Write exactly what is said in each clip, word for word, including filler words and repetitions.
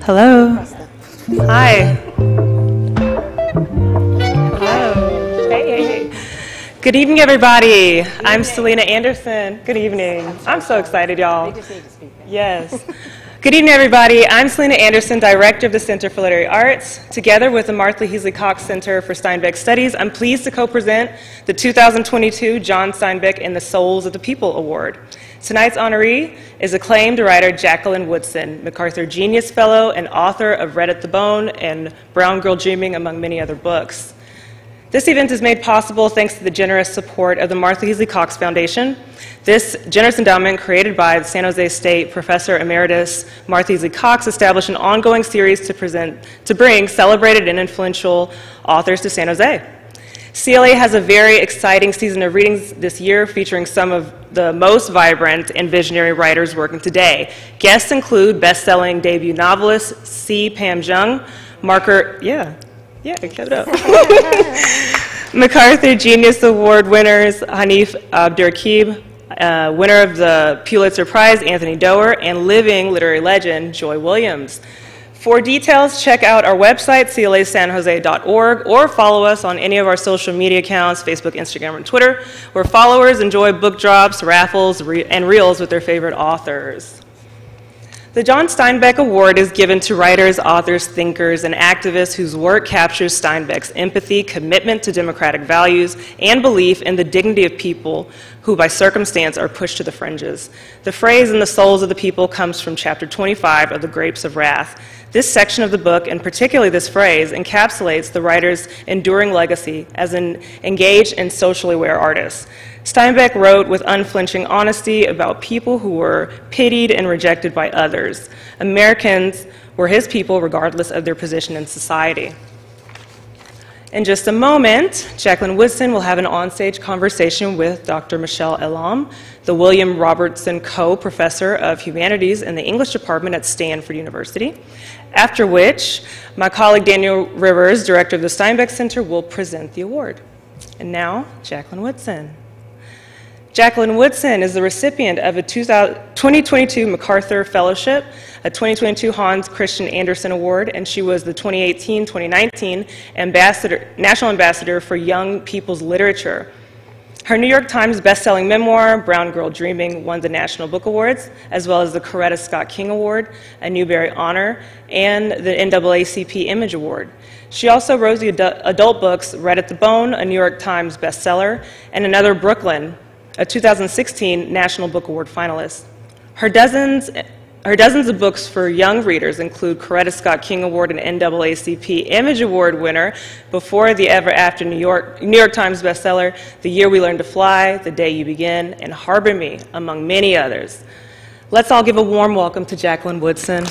Hello. Hi. Hello. Hey, hey, hey. Good evening, everybody. I'm Selena Anderson. Good evening. I'm so excited, y'all. Yes. Good evening, everybody. I'm Selena Anderson, Director of the Center for Literary Arts. Together with the Martha Heasley Cox Center for Steinbeck Studies, I'm pleased to co-present the two thousand twenty-two John Steinbeck and the Souls of the People Award. Tonight's honoree is acclaimed writer Jacqueline Woodson, MacArthur Genius Fellow and author of Red at the Bone and Brown Girl Dreaming, among many other books. This event is made possible thanks to the generous support of the Martha Heasley Cox Foundation. This generous endowment, created by the San Jose State Professor Emeritus Martha Heasley Cox, established an ongoing series to present, to bring celebrated and influential authors to San Jose. C L A has a very exciting season of readings this year, featuring some of the most vibrant and visionary writers working today. Guests include best-selling debut novelist C. Pam Jung, Marker, yeah, yeah, keep it up. MacArthur Genius Award winners Hanif Abdurraqib, uh, winner of the Pulitzer Prize Anthony Doerr, and living literary legend Joy Williams. For details, check out our website, C L A san jose dot org, or follow us on any of our social media accounts, Facebook, Instagram, and Twitter, where followers enjoy book drops, raffles, re and reels with their favorite authors. The John Steinbeck Award is given to writers, authors, thinkers, and activists whose work captures Steinbeck's empathy, commitment to democratic values, and belief in the dignity of people who by circumstance are pushed to the fringes. The phrase "in the souls of the people" comes from chapter twenty-five of The Grapes of Wrath. This section of the book, and particularly this phrase, encapsulates the writer's enduring legacy as an engaged and socially aware artist. Steinbeck wrote with unflinching honesty about people who were pitied and rejected by others. Americans were his people regardless of their position in society. In just a moment, Jacqueline Woodson will have an onstage conversation with Doctor Michelle Elam, the William Robertson Co-Professor of Humanities in the English Department at Stanford University, after which my colleague Daniel Rivers, Director of the Steinbeck Center, will present the award. And now, Jacqueline Woodson. Jacqueline Woodson is the recipient of a twenty twenty-two MacArthur Fellowship, a twenty twenty-two Hans Christian Andersen Award, and she was the twenty eighteen twenty nineteen Ambassador, National Ambassador for Young People's Literature. Her New York Times bestselling memoir, Brown Girl Dreaming, won the National Book Awards, as well as the Coretta Scott King Award, a Newbery Honor, and the N double A C P Image Award. She also wrote the adult books Red at the Bone, a New York Times bestseller, and Another Brooklyn, a two thousand sixteen National Book Award finalist. Her dozens, her dozens of books for young readers include Coretta Scott King Award and N double A C P Image Award winner, Before the Ever After New York, New York Times bestseller, The Year We Learned to Fly, The Day You Begin, and Harbor Me, among many others. Let's all give a warm welcome to Jacqueline Woodson.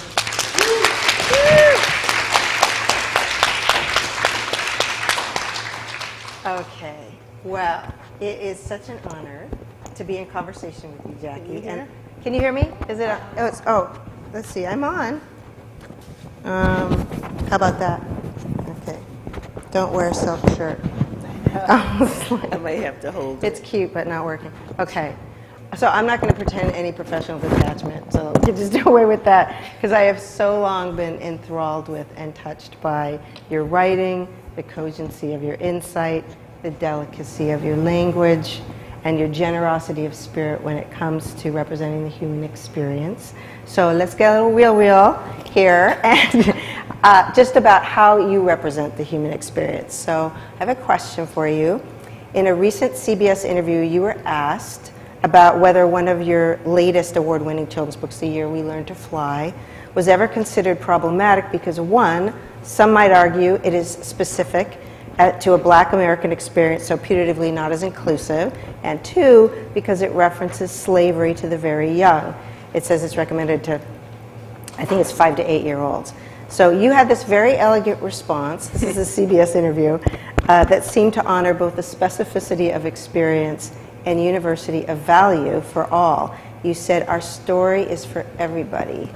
Okay, well, it is such an honor to be in conversation with you, Jackie. And can you hear me? Is it? A, oh, it's, oh, let's see. I'm on. Um, how about that? Okay. Don't wear a silk shirt. I may have to hold it. It's cute, but not working. Okay. So I'm not going to pretend any professional detachment. So you just do away with that, because I have so long been enthralled with and touched by your writing, the cogency of your insight, the delicacy of your language, and your generosity of spirit when it comes to representing the human experience. So let's get a little real real here, and uh, just about how you represent the human experience. So I have a question for you. In a recent C B S interview, you were asked about whether one of your latest award-winning children's books, The Year We Learned to Fly, was ever considered problematic because, one, some might argue it is specific to a black American experience, so putatively not as inclusive, and two, because it references slavery to the very young. It says it's recommended to, I think it's five to eight year olds. So you had this very elegant response, this is a C B S interview, uh, that seemed to honor both the specificity of experience and university of value for all. You said, our story is for everybody.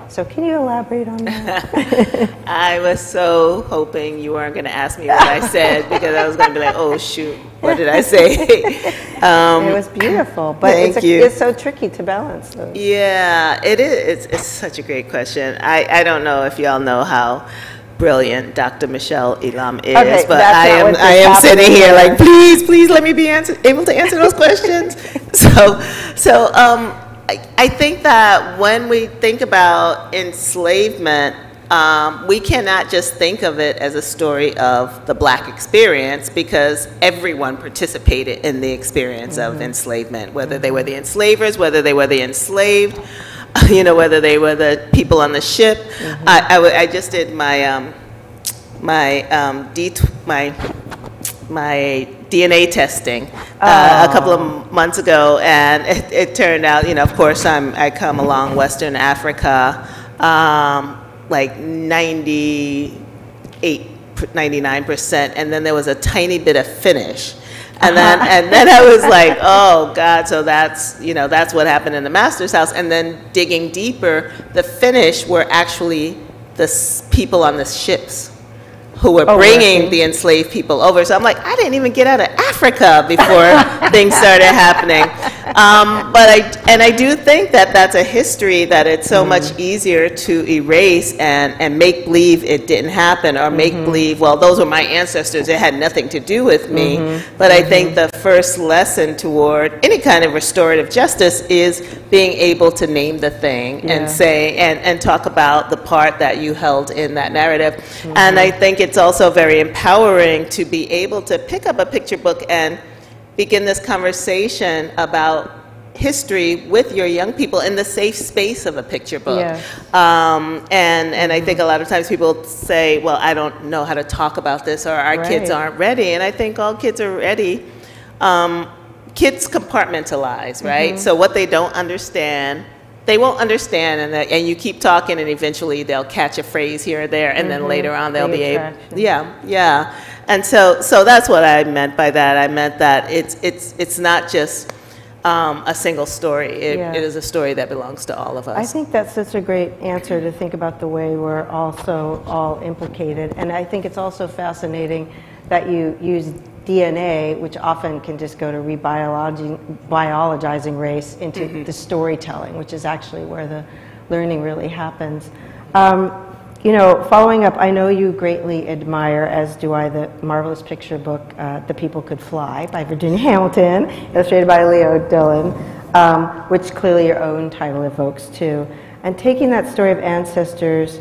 So can you elaborate on that? I was so hoping you weren't going to ask me what I said, because I was going to be like, oh, shoot, what did I say? um, it was beautiful, but thank it's, a, you. it's so tricky to balance those. Yeah, it is. It's, it's such a great question. I, I don't know if y'all know how brilliant Doctor Michelle Elam is, Okay, but that's I not am what's I am sitting here happening like, please, please let me be answer, able to answer those questions. So, so um, I, I think that when we think about enslavement, um, we cannot just think of it as a story of the Black experience, because everyone participated in the experience mm-hmm. of enslavement, whether mm-hmm. they were the enslavers, whether they were the enslaved, you know, whether they were the people on the ship. Mm-hmm. I, I, w I just did my um, my um, D my my D N A testing uh, a couple of months ago, and it, it turned out, you know, of course, I'm I come along Western Africa, um, like ninety-eight, ninety-nine percent, and then there was a tiny bit of Finnish. And then, and then I was like, oh God, so that's, you know, that's what happened in the master's house. And then digging deeper, the Finnish were actually the s people on the ships who were oh, bringing really? the enslaved people over. So I'm like, I didn't even get out of Africa before things started happening. Um, but I, and I do think that that's a history that it's so mm. much easier to erase and, and make believe it didn't happen, or make mm-hmm. believe, well, those were my ancestors, it had nothing to do with me. Mm-hmm. But mm-hmm. I think the first lesson toward any kind of restorative justice is being able to name the thing yeah. and say, and, and talk about the part that you held in that narrative. Mm-hmm. And I think it's also very empowering to be able to pick up a picture book and begin this conversation about history with your young people in the safe space of a picture book. Yeah. Um, and, and I think a lot of times people say, well, I don't know how to talk about this, or our right. kids aren't ready. And I think all kids are ready. Um, kids compartmentalize, right? Mm-hmm. So what they don't understand, they won't understand, and, that, and you keep talking, and eventually they'll catch a phrase here or there, and mm-hmm. then later on they'll the be able, yeah, yeah. And so, so that's what I meant by that. I meant that it's it's it's not just um, a single story. It, yeah. it is a story that belongs to all of us. I think that's such a great answer, to think about the way we're also all implicated, and I think it's also fascinating that you use D N A, which often can just go to rebiologizing biologizing race, into mm-hmm. the storytelling, which is actually where the learning really happens. Um, you know, following up, I know you greatly admire, as do I, the marvelous picture book, uh, The People Could Fly, by Virginia Hamilton, illustrated by Leo Dillon, um, which clearly your own title evokes too. And taking that story of ancestors,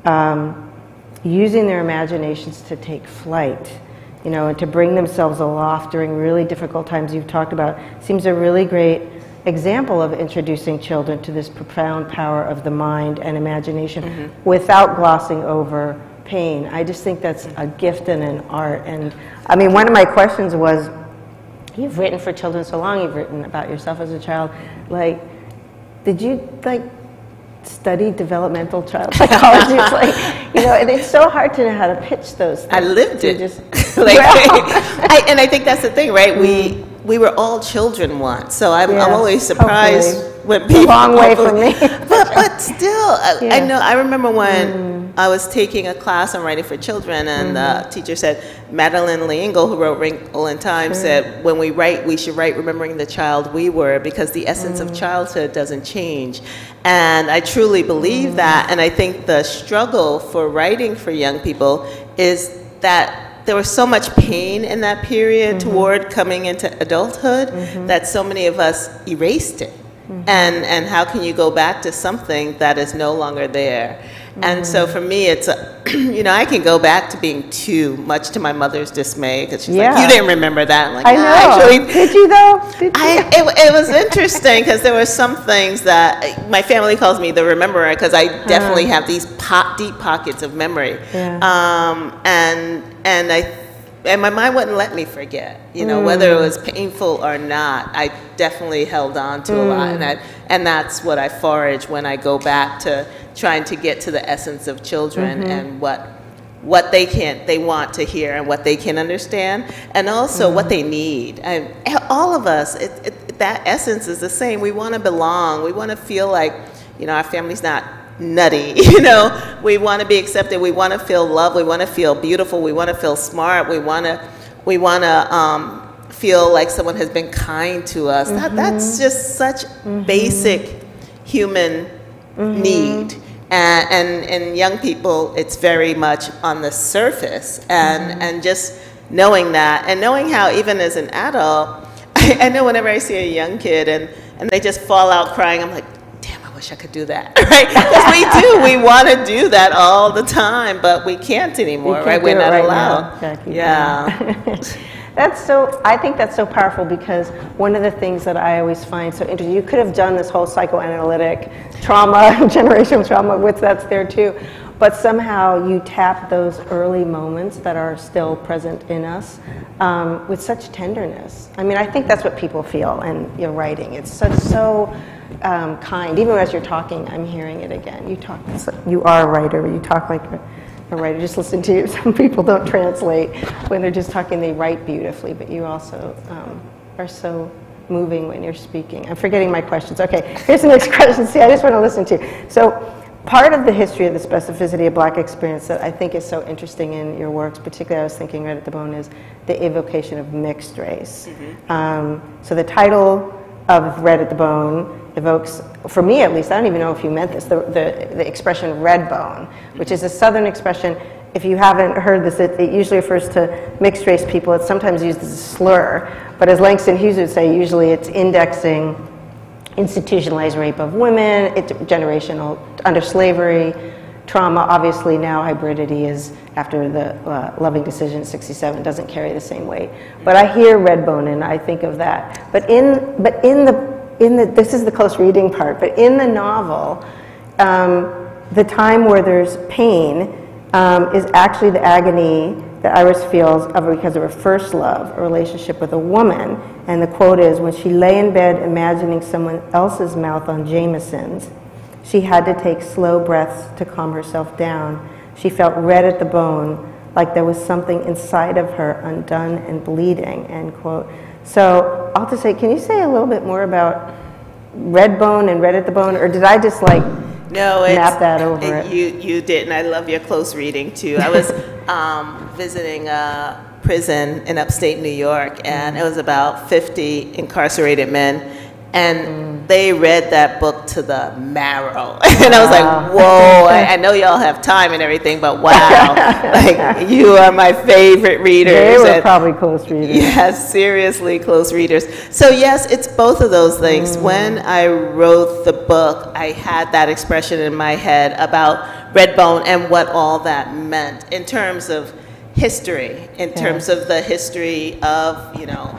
um, using their imaginations to take flight, you know, and to bring themselves aloft during really difficult times you've talked about, seems a really great example of introducing children to this profound power of the mind and imagination mm-hmm. without glossing over pain. I just think that's a gift and an art. And I mean, one of my questions was, you've written for children so long, you've written about yourself as a child, like, did you like study developmental child psychology? It's like, you know, and it's so hard to know how to pitch those things. I lived it. Just, like, I, and I think that's the thing, right? We we were all children once, so I'm, yes, I'm always surprised hopefully. when people. A long way from me. but but still, yeah. I, I know. I remember when mm. I was taking a class on writing for children, and mm-hmm. the teacher said, Madeline Leingel, who wrote Wrinkle in Time, sure. said, when we write, we should write remembering the child we were, because the essence mm. of childhood doesn't change. And I truly believe mm. that, and I think the struggle for writing for young people is that there was so much pain in that period mm-hmm. toward coming into adulthood mm-hmm. that so many of us erased it. Mm-hmm. And, and how can you go back to something that is no longer there? Mm-hmm. And so for me, it's, a, you know, I can go back to being two, much to my mother's dismay, because she's yeah. like, you didn't remember that. I'm like, I know. Actually, did you though? Did you? I, it, it was interesting, because there were some things that, my family calls me the rememberer, because I definitely uh-huh. have these po deep pockets of memory. Yeah. Um, and, and I, and my mind wouldn't let me forget, you know, mm. whether it was painful or not. I definitely held on to mm. a lot, and I, and that's what I forage when I go back to trying to get to the essence of children mm-hmm. and what what they can they want to hear and what they can understand, and also mm. what they need. And all of us, it, it, that essence is the same. We want to belong. We want to feel like, you know, our family's not nutty, you know. We want to be accepted. We want to feel loved. We want to feel beautiful. We want to feel smart. We want to, we want to um, feel like someone has been kind to us. Mm-hmm. That, that's just such mm-hmm. basic human mm-hmm. need. And, and, and young people, it's very much on the surface. And, mm-hmm. and just knowing that, and knowing how even as an adult, I, I know whenever I see a young kid and, and they just fall out crying, I'm like, damn, I wish I could do that, right? Because we do, we want to do that all the time, but we can't anymore, can't right? We're not right allowed. Now, yeah. That's so, I think that's so powerful because one of the things that I always find so interesting, you could have done this whole psychoanalytic trauma, generational trauma, which that's there too, but somehow you tap those early moments that are still present in us um, with such tenderness. I mean, I think that's what people feel in your writing. It's so, so um, kind. Even as you're talking, I'm hearing it again. You talk, you are a writer, you talk like a, a writer. Just listen to you. Some people don't translate. When they're just talking, they write beautifully, but you also um, are so moving when you're speaking. I'm forgetting my questions. Okay, here's the next question. See, I just want to listen to you. So, part of the history of the specificity of Black experience that I think is so interesting in your works, particularly I was thinking right at the bone, is the evocation of mixed race. Mm-hmm. um, so the title of Red at the Bone evokes, for me at least, I don't even know if you meant this, the, the, the expression red bone, which is a Southern expression. If you haven't heard this, it, it usually refers to mixed race people. It's sometimes used as a slur, but as Langston Hughes would say, usually it's indexing institutionalized rape of women, it, generational under slavery, trauma. Obviously now hybridity is, after the uh, Loving decision sixty-seven, doesn't carry the same weight. But I hear red bone and I think of that. But in, but in the, in the, this is the close reading part, but in the novel, um, the time where there's pain um, is actually the agony that Iris feels of because of her first love, a relationship with a woman. And the quote is, when she lay in bed imagining someone else's mouth on Jameson's, she had to take slow breaths to calm herself down. She felt red at the bone, like there was something inside of her undone and bleeding, end quote. So I'll just say, can you say a little bit more about red bone and red at the bone, or did I just like No, it's, map that over it, it? You, you didn't. I love your close reading, too. I was um, visiting a prison in upstate New York, and it was about fifty incarcerated men, and mm. they read that book to the marrow. And I was like, whoa, I, I know y'all have time and everything, but wow, like, you are my favorite readers. They were and, probably close readers. Yes, seriously close readers. So yes, it's both of those things. Mm. When I wrote the book, I had that expression in my head about red bone and what all that meant in terms of history, in yes. terms of the history of, you know,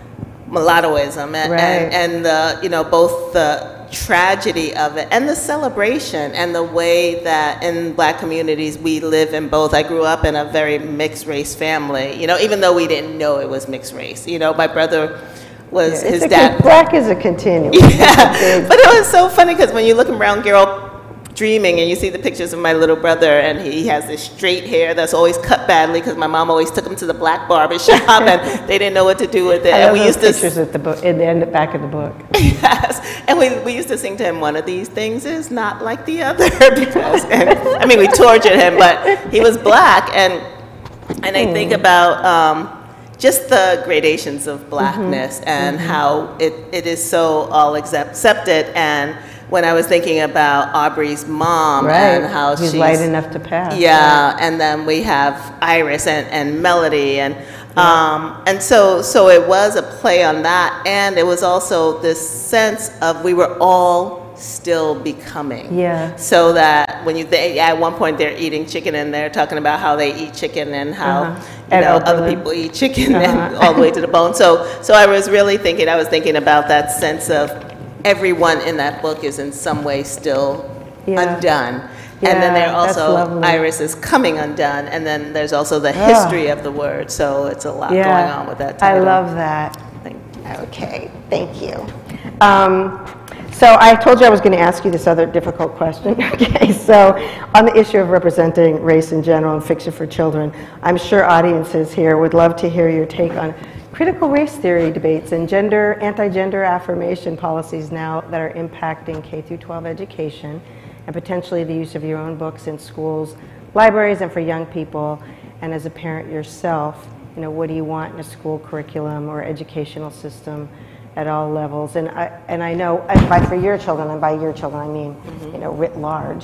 mulattoism and, right. and, and the, you know, both the tragedy of it and the celebration and the way that in Black communities we live in both. I grew up in a very mixed race family, you know, even though we didn't know it was mixed race. You know, my brother was, yeah, his a, dad. Black is a continuum. Yeah, but it was so funny because when you look around Gerald dreaming and you see the pictures of my little brother and he has this straight hair that's always cut badly because my mom always took him to the black barber shop and they didn't know what to do with it. I and love we used those to pictures at the book, in the end, back of the book. Yes, and we, we used to sing to him, one of these things is not like the other. Because, and, I mean, we tortured him, but he was Black, and and I think about um, just the gradations of Blackness mm-hmm. and mm-hmm. how it, it is so all accepted. And when I was thinking about Aubrey's mom right. and how she's she's light enough to pass. Yeah, right. and then we have Iris and, and Melody, and um, and so so it was a play on that, and it was also this sense of we were all still becoming. Yeah. So that when you they, at one point they're eating chicken and they're talking about how they eat chicken and how uh-huh. you and know Oberlin. other people eat chicken uh-huh. and all the way to the bone. So so I was really thinking I was thinking about that sense of everyone in that book is in some way still yeah. undone. Yeah, and then there also, lovely. Iris is coming undone, and then there's also the oh. history of the word, so it's a lot yeah. going on with that title. I love that. Thank you. Okay, thank you. Um, so I told you I was going to ask you this other difficult question. Okay, so on the issue of representing race in general and fiction for children, I'm sure audiences here would love to hear your take on critical race theory debates and gender, anti-gender affirmation policies now that are impacting K through twelve education, and potentially the use of your own books in schools, libraries, and for young people. And as a parent yourself, you know, what do you want in a school curriculum or educational system at all levels? And I, and I know, and by for your children, and by your children I mean, mm-hmm. you know, writ large.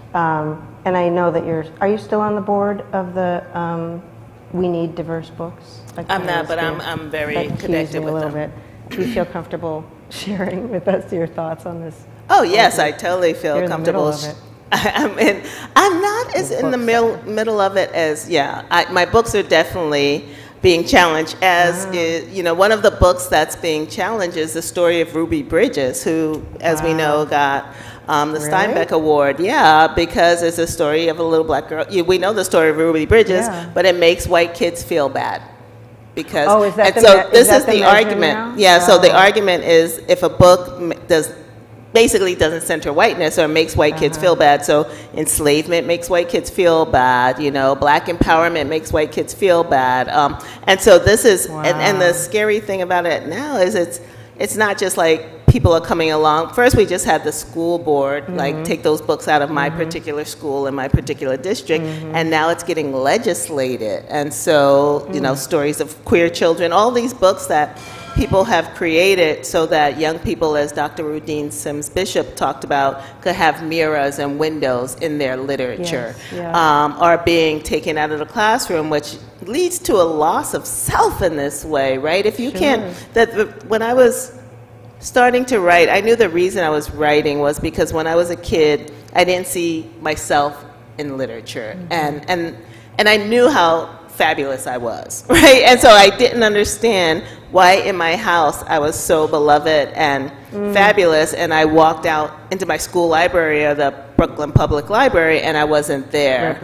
Um, and I know that you're, are you still on the board of the um, We Need Diverse Books? I'm not, but I'm, I'm very connected with a little them. Bit. Do you feel comfortable sharing with us your thoughts on this? Oh yes, I totally feel You're comfortable. In the middle of it. I'm in. I'm not as in the middle middle of it as yeah. I, my books are definitely being challenged. As ah. is, you know, one of the books that's being challenged is the story of Ruby Bridges, who, as wow. we know, got um, the really? Steinbeck Award. Yeah, because it's a story of a little black girl. We know the story of Ruby Bridges, yeah. but it makes white kids feel bad. Because oh, is that and the so me- this is, is the, the argument. Now? Yeah. Oh. So the argument is if a book does. basically doesn't center whiteness or makes white kids uh-huh. feel bad. So enslavement makes white kids feel bad, you know, black empowerment makes white kids feel bad. Um, and so this is, wow. and, and the scary thing about it now is it's, it's not just like people are coming along. First, we just had the school board, mm-hmm. like take those books out of my mm-hmm. particular school in my particular district, mm-hmm. and now it's getting legislated. And so, mm-hmm. you know, stories of queer children, all these books that people have created so that young people, as Doctor Rudine Sims Bishop talked about, could have mirrors and windows in their literature, yes, yeah. um, are being taken out of the classroom, which leads to a loss of self in this way, right? If you sure. can't, that when I was starting to write, I knew the reason I was writing was because when I was a kid, I didn't see myself in literature, mm-hmm. and and and I knew how fabulous I was, right? And so I didn't understand why in my house I was so beloved and mm. fabulous, and I walked out into my school library or the Brooklyn Public Library and I wasn't there.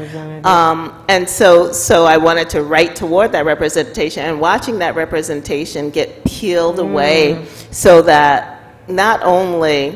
Um, and so, so I wanted to write toward that representation, and watching that representation get peeled mm. away so that not only,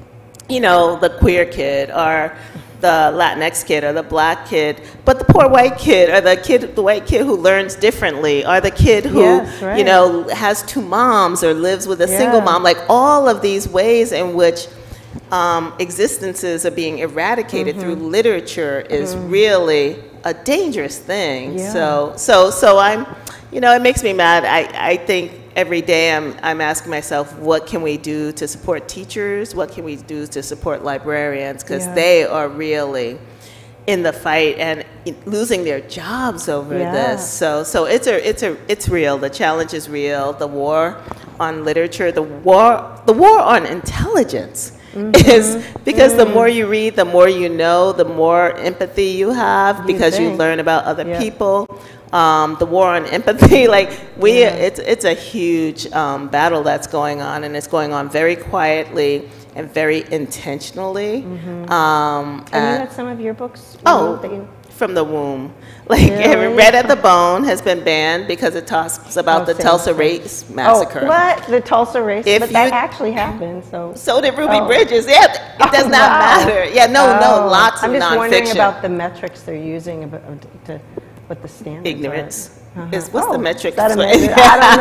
you know, the queer kid or the Latinx kid or the black kid, but the poor white kid or the kid, the white kid who learns differently, or the kid who, yes, right. you know, has two moms or lives with a yeah. single mom, like all of these ways in which um, existences are being eradicated mm-hmm. through literature is mm-hmm. really a dangerous thing. Yeah. So, so, so I'm, you know, it makes me mad. I, I think every day I'm, I'm asking myself, what can we do to support teachers? What can we do to support librarians? Because yeah. they are really in the fight and losing their jobs over yeah. this. So, so it's a, it's a, it's real. The challenge is real. The war on literature, the war, the war on intelligence. Mm-hmm. Is because mm. the more you read, the more you know, the more empathy you have, because you, you learn about other yeah. people. Um, the war on empathy, like we, yeah. it's it's a huge um, battle that's going on, and it's going on very quietly and very intentionally. Mm-hmm. Um, Have you read some of your books? Oh, that you... from the womb. Like really? Red at the Bone has been banned because it talks about oh, the Tulsa Race Massacre. Oh, what? The Tulsa Race? If but you, that actually happened, so. So did Ruby oh. Bridges. Yeah, it does oh, not wow. matter. Yeah, no, oh. no, lots I'm of just nonfiction. wondering about the metrics they're using about, to, what the standards Ignorance. are. Uh-huh. Is, what's oh, the metric? That amazing?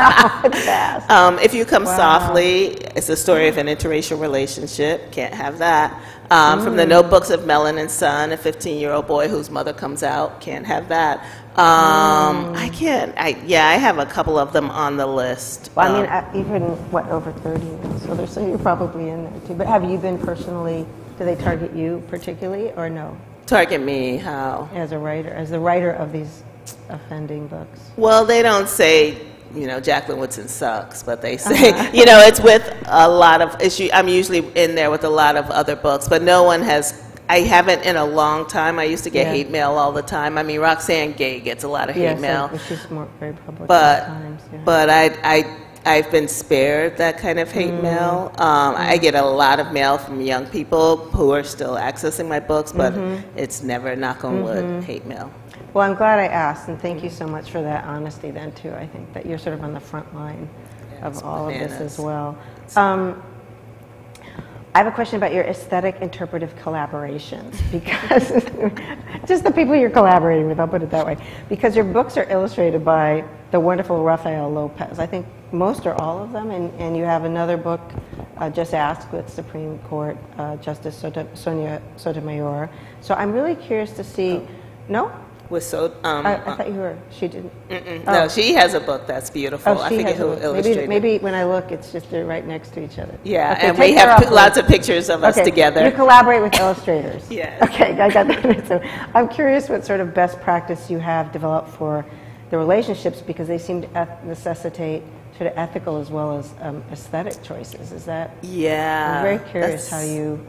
I don't know. It's fast. Um, if you come wow. softly, it's the story of an interracial relationship. Can't have that. Um, mm. From the Notebooks of Melon and Son, a fifteen-year-old boy whose mother comes out. Can't have that. Um, mm. I can't. I yeah, I have a couple of them on the list. Well, um, I mean, I, even what over thirty now, so there's so you're probably in there too. But have you been personally? Do they target you particularly, or no? Target me? How? As a writer, as the writer of these offending books. Well, they don't say, you know, Jacqueline Woodson sucks, but they say, uh-huh. you know, it's with a lot of issue. I'm usually in there with a lot of other books, but no one has. I haven't in a long time. I used to get yeah. hate mail all the time. I mean, Roxanne Gay gets a lot of hate yes, mail. Yes, she's more very public but, at times. Yeah. But I, I, I've been spared that kind of hate mm. mail. Um, mm. I get a lot of mail from young people who are still accessing my books, but mm-hmm. it's never, knock on wood, mm-hmm. hate mail. Well, I'm glad I asked, and thank you so much for that honesty then, too. I think that you're sort of on the front line yeah, of all bananas. of this as well. Um, I have a question about your aesthetic interpretive collaborations, because just the people you're collaborating with, I'll put it that way, because your books are illustrated by the wonderful Rafael Lopez. I think most or all of them, and, and you have another book, uh, Just Ask, with Supreme Court uh, Justice Soto- Sonia Sotomayor. So I'm really curious to see, Oh. no? With so, um, I, I thought you were, she didn't. mm-mm. Oh. No, she has a book that's beautiful. Oh, I she forget has a who book. illustrated Maybe, it. maybe when I look, it's just they're right next to each other. Yeah, Okay, and take we her have off pi- the lots list. of pictures of us Okay, together. you collaborate with illustrators. Yes. Okay, I got that. So I'm curious what sort of best practice you have developed for the relationships, because they seem to eth- necessitate sort of ethical as well as um, aesthetic choices. Is that? Yeah. I'm very curious that's- how you.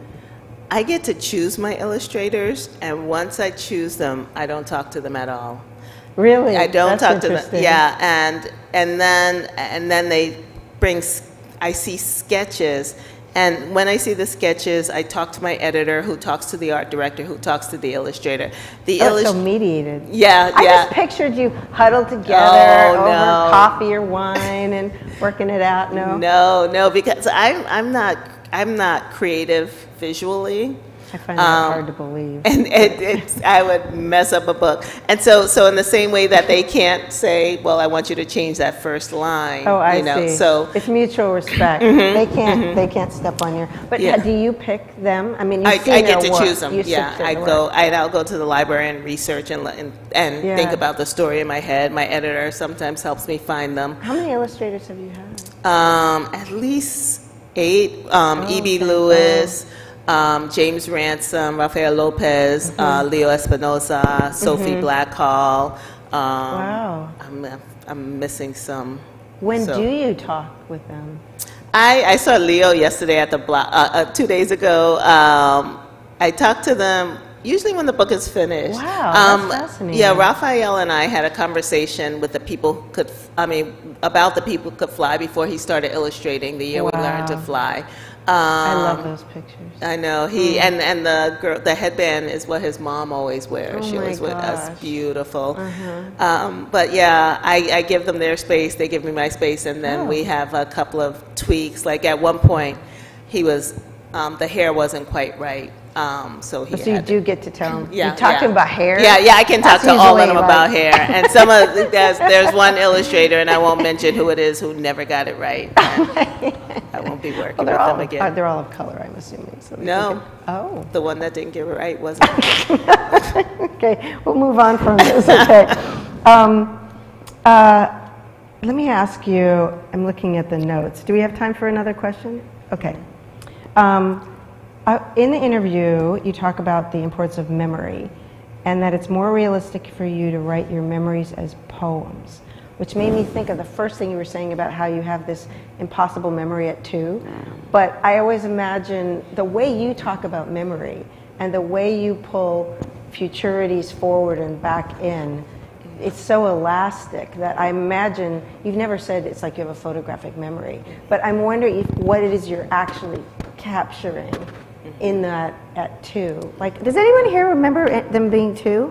I get to choose my illustrators, and once I choose them, I don't talk to them at all. Really? I don't That's talk to them. interesting. Yeah, and and then and then they bring. s- I see sketches, and when I see the sketches, I talk to my editor, who talks to the art director, who talks to the illustrator. The Oh, so illust- mediated. Yeah, I yeah. just pictured you huddled together Oh, over no. coffee or wine and working it out. No. No, no, because I'm I'm not I'm not creative visually. I find that Um, hard to believe. And it, it's, I would mess up a book. And so, so in the same way that they can't say, well, I want you to change that first line. Oh, I you know, see. So It's mutual respect. They can't. They can't step on your. But Yeah. do you pick them? I mean, you've I, seen I get their to work. choose them. You Yeah, sit through I the go. work. I, I'll go to the library and research and and, and Yeah. think about the story in my head. My editor sometimes helps me find them. How many illustrators have you had? Um, at least eight. Um, Oh, E B okay. Lewis. Um, James Ransom, Rafael Lopez, Mm-hmm. uh, Leo Espinosa, Sophie Blackhall. Um, Wow. I'm, I'm missing some. When So- do you talk with them? I, I saw Leo yesterday at the block, uh, uh, two days ago. Um, I talked to them usually when the book is finished. Wow, that's fascinating. Yeah, Raphael and I had a conversation with the people who could, f- I mean, about the people who could fly before he started illustrating the year we learned to Wow. fly. Um, I love those pictures. I know he and and the girl, the headband is what his mom always wears. Oh she my always wears gosh. us beautiful. Uh-huh. Um, but yeah, I, I give them their space. They give me my space, and then Oh. we have a couple of tweaks. Like at one point, he was um, the hair wasn't quite right, um, so he. So you had do get to tell them. Yeah, you talk yeah. to them about hair. Yeah, yeah, I can talk That's to all of usually them about like- hair. And some of there's there's one illustrator, and I won't mention who it is, who never got it right. And I won't be working Well, they're with all them of, again. uh, they're all of color, I'm assuming. So they No. can- oh. The one that didn't get it right wasn't. Okay, we'll move on from this. Okay. Um, uh, let me ask you, I'm looking at the notes. Do we have time for another question? Okay. Um, uh, in the interview, you talk about the importance of memory and that it's more realistic for you to write your memories as poems, which made me think of the first thing you were saying about how you have this impossible memory at two. But I always imagine the way you talk about memory and the way you pull futurities forward and back in, it's so elastic that I imagine, you've never said it's like you have a photographic memory, but I'm wondering if, what it is you're actually capturing in that at two. Like, does anyone here remember it- them being two?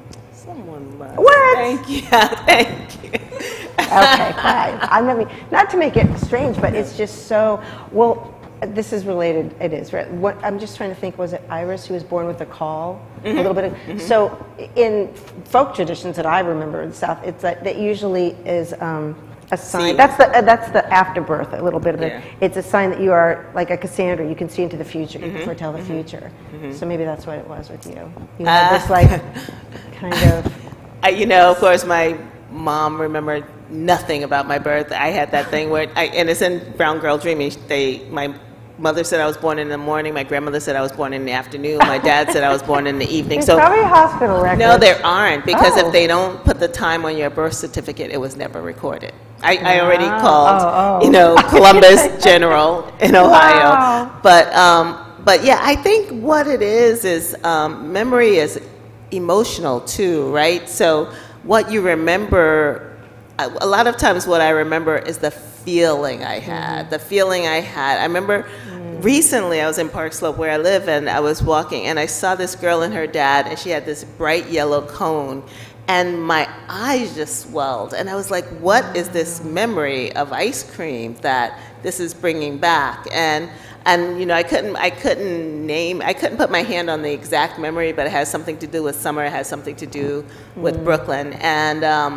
Someone must. What? Thank you. Thank you. Okay, fine. I'm not, not to make it strange, but it's just so, well, this is related, it is, right? What, I'm just trying to think, was it Iris who was born with a caul? Mm-hmm. A little bit of, mm-hmm. So in folk traditions that I remember in the South, it's like, that usually is um, a sign, See. that's the, uh, that's the afterbirth, a little bit of it. Yeah. It's a sign that you are like a Cassandra, you can see into the future, you Mm-hmm. can foretell the future. So maybe that's what it was with you. You Ah. had this like, kind of, I, you know, of course, my mom remembered nothing about my birth. I had that thing where, I, and it's in Brown Girl Dreaming. They, my mother said I was born in the morning. My grandmother said I was born in the afternoon. My dad said I was born in the evening. there's So probably hospital records. no, there aren't, because Oh. if they don't put the time on your birth certificate, it was never recorded. I, I already Wow. called, Oh, oh. you know, Columbus General in Ohio. Wow. But um, but yeah, I think what it is is um, memory is emotional too, right? So what you remember, a a lot of times what I remember is the feeling I had, Mm-hmm. the feeling I had. I remember recently I was in Park Slope where I live, and I was walking and I saw this girl and her dad, and she had this bright yellow cone, and my eyes just swelled, and I was like, what is this memory of ice cream that this is bringing back? And and you know, I couldn't I couldn't name I couldn't put my hand on the exact memory, but it has something to do with summer. It has something to do with Brooklyn, and um,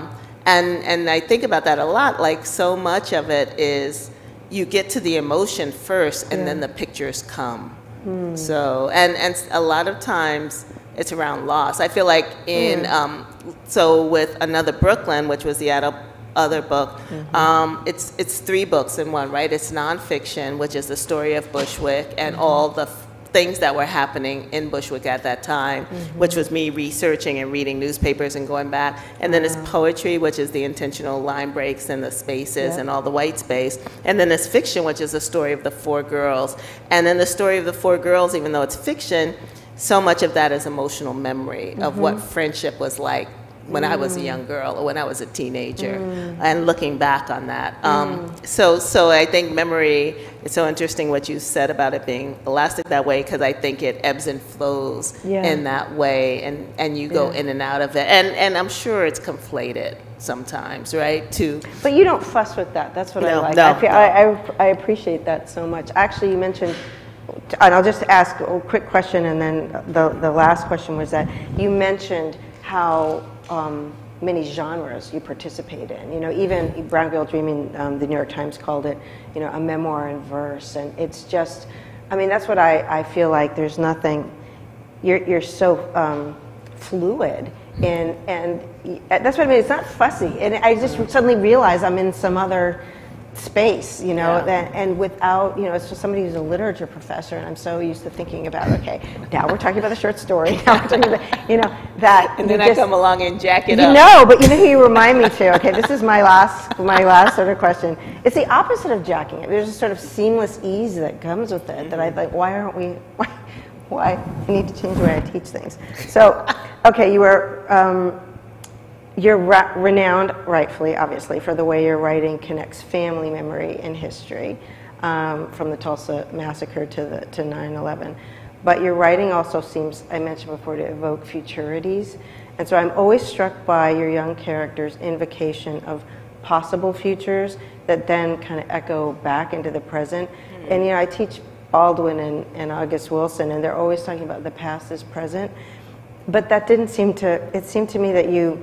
and, and I think about that a lot, like so much of it is you get to the emotion first and yeah. then the pictures come. Mm. So, and, and a lot of times it's around loss. I feel like in, mm. um, so with Another Brooklyn, which was the adult other book, mm-hmm. um, it's, it's three books in one, right? It's nonfiction, which is the story of Bushwick and mm-hmm. all the things that were happening in Bushwick at that time, mm-hmm. which was me researching and reading newspapers and going back. And then wow. it's poetry, which is the intentional line breaks and the spaces yep. and all the white space. And then there's fiction, which is the story of the four girls. And then the story of the four girls, even though it's fiction, so much of that is emotional memory mm-hmm. of what friendship was like when mm. I was a young girl or when I was a teenager, mm. and looking back on that. Um, mm. So so I think memory, it's so interesting what you said about it being elastic that way, because I think it ebbs and flows yeah. in that way, and, and you go yeah. in and out of it. And, and I'm sure it's conflated sometimes, right, too. But you don't fuss with that. That's what no, I like. No, I, feel, no. I, I, I appreciate that so much. Actually, you mentioned, and I'll just ask a quick question, and then the, the last question was that you mentioned how Um, many genres you participate in. You know, even Brown Girl Dreaming, um, the New York Times called it, you know, a memoir in verse, and it's just, I mean, that's what I, I feel like. There's nothing. You're you're so um, fluid, and and that's what I mean. It's not fussy, and I just suddenly realize I'm in some other space, you know, yeah. that, and without, you know, it's just somebody who's a literature professor, and I'm so used to thinking about, okay, now we're talking about the short story, now we're talking about, you know, that. And then I just, come along and jack it you up. know, but you know who you remind me to, okay, this is my last, my last sort of question. It's the opposite of jacking it. There's a sort of seamless ease that comes with it, mm-hmm. that I like, why aren't we, why, why, I need to change the way I teach things. So, okay, you were, um, You're ra- renowned, rightfully, obviously, for the way your writing connects family memory and history, um, from the Tulsa Massacre to the to nine eleven. But your writing also seems, I mentioned before, to evoke futurities. And so I'm always struck by your young characters' invocation of possible futures that then kind of echo back into the present. Mm-hmm. And, you know, I teach Baldwin and, and August Wilson, and they're always talking about the past is present. But that didn't seem to, it seemed to me that you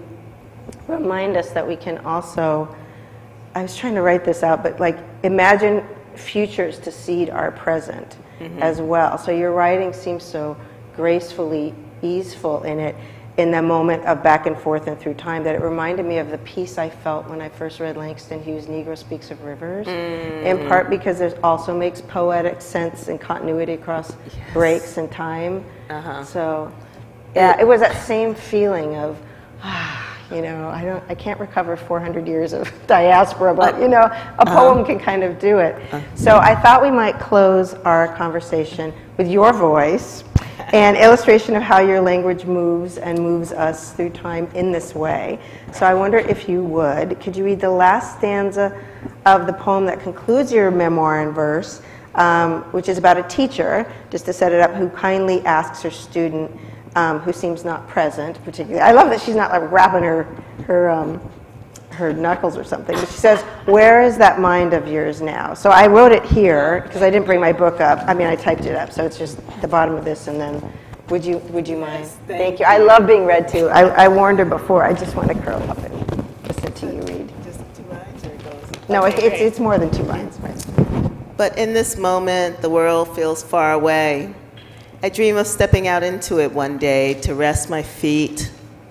remind us that we can also, I was trying to write this out, but like imagine futures to seed our present mm-hmm. as well. So your writing seems so gracefully easeful in it, in the moment of back and forth and through time, that it reminded me of the peace I felt when I first read Langston Hughes' Negro Speaks of Rivers, mm. in part because it also makes poetic sense and continuity across yes. breaks in time. Uh-huh. So yeah, it was that same feeling of, ah, you know, I don't, I can't recover four hundred years of diaspora, but you know, a poem um, can kind of do it. Uh, so I thought we might close our conversation with your voice and illustration of how your language moves and moves us through time in this way. So I wonder if you would, could you read the last stanza of the poem that concludes your memoir in verse, um, which is about a teacher, just to set it up, who kindly asks her student, Um, who seems not present particularly. I love that she's not like wrapping her her um, her knuckles or something. But she says, "Where is that mind of yours now?" So I wrote it here because I didn't bring my book up. I mean, I typed it up, so it's just the bottom of this. And then, would you would you mind? Yes, thank, thank you. you. I love being read to. I, I warned her before. I just want to curl up and listen to you read. Just two lines, or it goes? No, okay, it, it's it's more than two lines. Right? But in this moment, the world feels far away. I dream of stepping out into it one day to rest my feet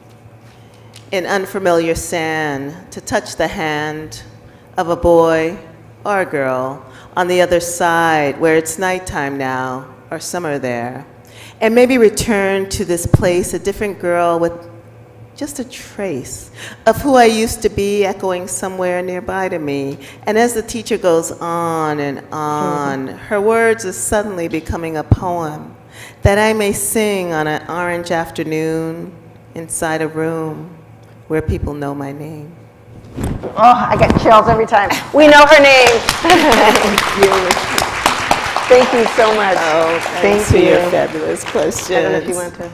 in unfamiliar sand, to touch the hand of a boy or a girl on the other side where it's nighttime now or summer there, and maybe return to this place a different girl with just a trace of who I used to be echoing somewhere nearby to me. And as the teacher goes on and on, her words are suddenly becoming a poem that I may sing on an orange afternoon inside a room where people know my name. Oh, I get chills every time. We know her name. Thank you. Thank you so much. Oh, thanks Thank for you. your fabulous questions. I don't know if you want to.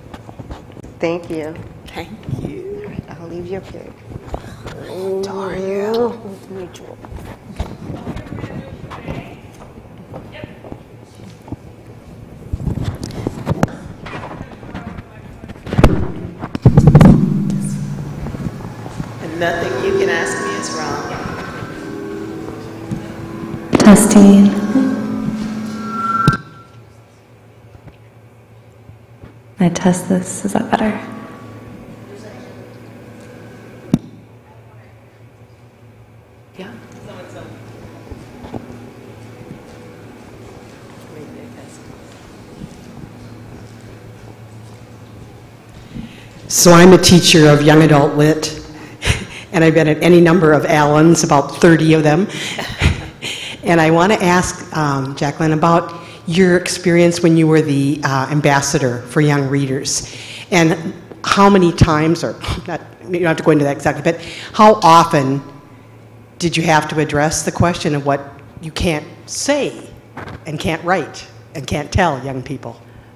Thank you. Thank you. All right, I'll leave you up here. Dario. Mutual. nothing you can ask me is wrong. Testing. I test this. Is that better? Yeah. So I'm a teacher of young adult lit, and I've been at any number of Allens, about thirty of them. And I want to ask um, Jacqueline about your experience when you were the uh, ambassador for young readers, and how many times, or not, you don't have to go into that exactly, but how often did you have to address the question of what you can't say and can't write and can't tell young people?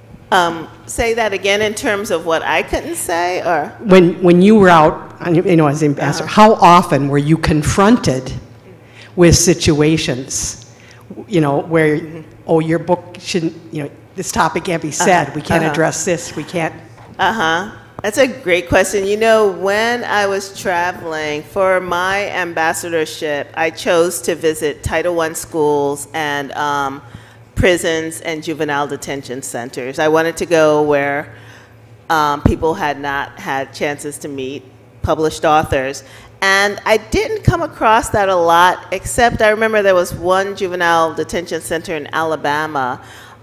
Um, say that again in terms of what I couldn't say, or? When, when you were out, you know, as ambassador, uh-huh. how often were you confronted with situations, you know, where, mm-hmm. oh, your book shouldn't, you know, this topic can't be said, uh-huh. we can't uh-huh. address this, we can't. Uh-huh. That's a great question. You know, when I was traveling for my ambassadorship, I chose to visit Title I schools and um, prisons and juvenile detention centers. I wanted to go where um, people had not had chances to meet published authors. And I didn't come across that a lot, except I remember there was one juvenile detention center in Alabama,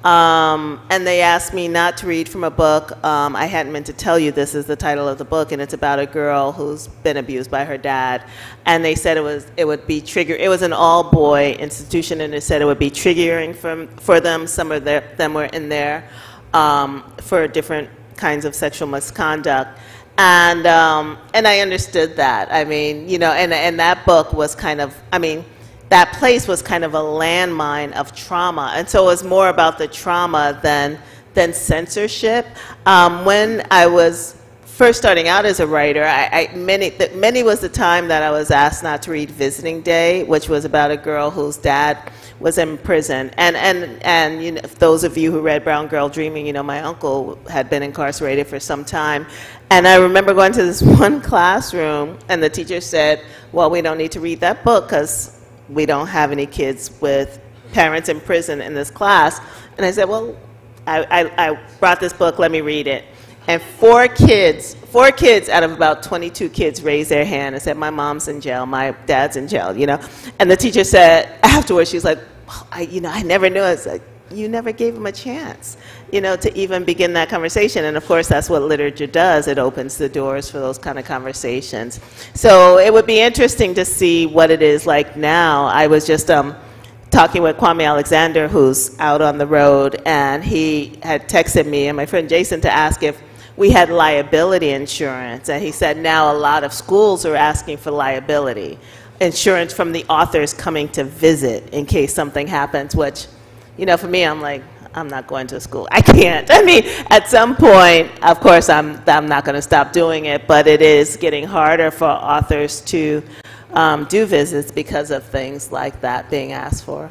um, and they asked me not to read from a book. Um, I hadn't meant to tell you this is the title of the book, and it's about a girl who's been abused by her dad. And they said it was it would be trigger. It was an all-boy institution, and they said it would be triggering for for them. Some of their, them were in there um, for different kinds of sexual misconduct. And um, and I understood that. I mean, you know, and and that book was kind of, I mean, that place was kind of a landmine of trauma, and so it was more about the trauma than than censorship. Um, when I was first starting out as a writer, I, I many the, many was the time that I was asked not to read Visiting Day, which was about a girl whose dad was in prison. And and and you know, those of you who read Brown Girl Dreaming, you know, my uncle had been incarcerated for some time. And I remember going to this one classroom, and the teacher said, well, we don't need to read that book because we don't have any kids with parents in prison in this class. And I said, well, I, I, I brought this book, let me read it. And four kids, four kids out of about twenty-two kids raised their hand and said, my mom's in jail, my dad's in jail, you know. And the teacher said afterwards, she's like, well, I, you know, I never knew. I was like, you never gave them a chance, you know, to even begin that conversation. And of course, that's what literature does. It opens the doors for those kind of conversations. So it would be interesting to see what it is like now. I was just um, talking with Kwame Alexander, who's out on the road, and he had texted me and my friend Jason to ask if we had liability insurance. And he said now a lot of schools are asking for liability insurance from the authors coming to visit in case something happens, which, you know, for me, I'm like, I'm not going to school. I can't. I mean, at some point, of course, I'm, I'm not going to stop doing it, but it is getting harder for authors to um, do visits because of things like that being asked for.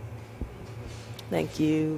Thank you.